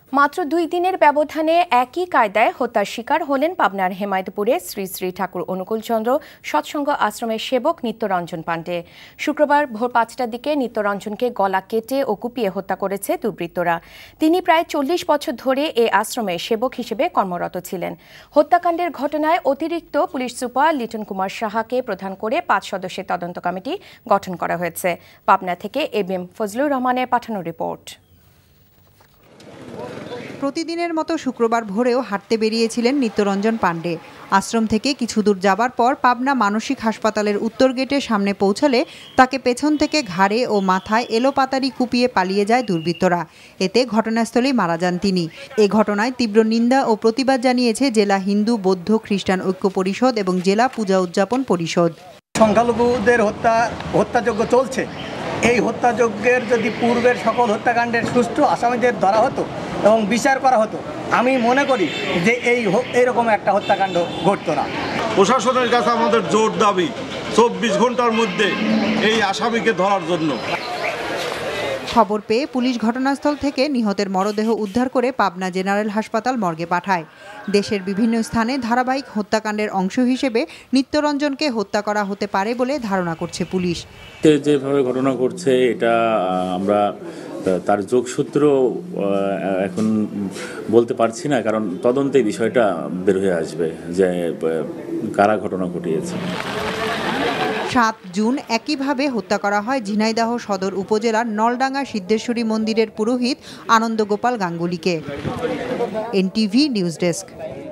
মাত্র 2 দিনের ব্যবধানে একই কায়দায় হত্যার শিকার হলেন পাবনার হেমায়েতপুরে শ্রী শ্রী ঠাকুর অনুকূলচন্দ্র সৎসঙ্গ আশ্রমের সেবক নিত্যরঞ্জন পাণ্ডে। শুক্রবার ভোর 5টার দিকে নিত্যরঞ্জনকে গলা কেটে ও কুপিয়ে হত্যা করেছে দুর্বৃত্তরা। তিনি প্রায় 40 বছর ধরে এই আশ্রমের সেবক হিসেবে কর্মরত ছিলেন। হত্যাকাণ্ডের ঘটনায় অতিরিক্ত পুলিশ সুপার লিটন কুমার সাহাকে প্রধান করে 5 সদস্যের তদন্ত কমিটি গঠন করা হয়েছে। পাবনা থেকে এবিএম ফজলুর রহমানের পাঠানো রিপোর্ট। প্রতিদিনের মতো শুক্রবার ভোরেও হাঁটতে বেরিয়েছিলেন নিত্যরঞ্জন পাণ্ডে। আশ্রম থেকে কিছু দূর যাবার পর পাবনা মানসিক হাসপাতালের উত্তর গেটের সামনে পৌঁছালে তাকে পেছন থেকে ঘাড়ে ও মাথায় এলোপাতাড়ি কুপিয়ে পালিয়ে যায় দুর্বৃত্তরা। এতে ঘটনাস্থলেই মারা যান তিনি। এ ঘটনায় তীব্র নিন্দা ও প্রতিবাদ জানিয়েছে জেলা হিন্দু বৌদ্ধ খ্রিস্টান ঐক্য পরিষদ এবং জেলা পূজা উদযাপন পরিষদ। সংখ্যালঘুদের হত্যাযজ্ঞ চলছে। এই হত্যাযজ্ঞের যদি পূর্বের সকল হত্যাকাণ্ডের সুষ্ঠু আসামিদের ধরা হতো এবং বিচার করা হতো, আমি মনে করি যে এইরকম একটা হত্যাকাণ্ড ঘটতো না। প্রশাসনের কাছে আমাদের জোর দাবি 24 ঘন্টার মধ্যে এই আসামিকে ধরার জন্য। খবর পেয়ে পুলিশ ঘটনাস্থল থেকে নিহতের মরদেহ উদ্ধার করে পাবনা জেনারেল হাসপাতাল মর্গে পাঠায়। দেশের বিভিন্ন স্থানে ধারাবাহিক হত্যাকাণ্ডের অংশ হিসেবে নিত্যরঞ্জনকে হত্যা করা হতে পারে বলে ধারণা করছে পুলিশ। যেভাবে ঘটনা ঘটছে এটা আমরা তার যোগসূত্র এখন বলতে পারছি না, কারণ তদন্তে বিষয়টা বের হয়ে আসবে যে কারা ঘটনা ঘটিয়েছে। 7 জুন একইভাবে হত্যা করা হয় ঝিনাইদহ সদর উপজেলার নলডাঙ্গা সিদ্ধেশ্বরী মন্দিরের পুরোহিত আনন্দ গোপাল গাঙ্গুলিকে। NTV news desk.